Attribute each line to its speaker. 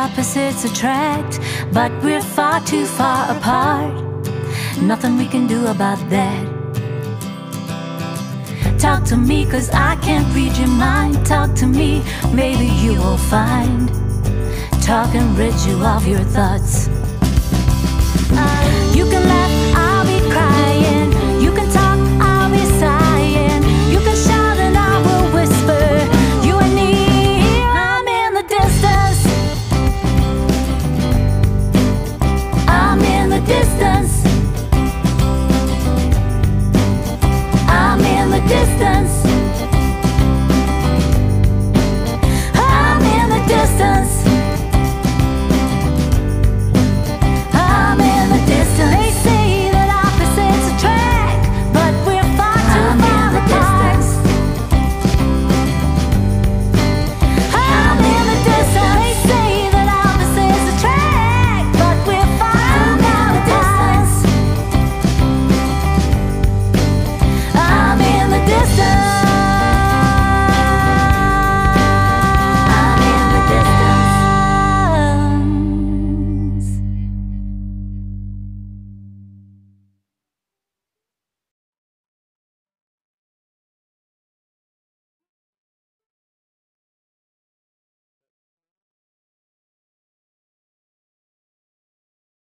Speaker 1: opposites attract, but we're far too far apart. Nothing we can do about that. Talk to me, 'cause I can't read your mind. Talk to me, maybe you will find. Talk and rid you of your thoughts.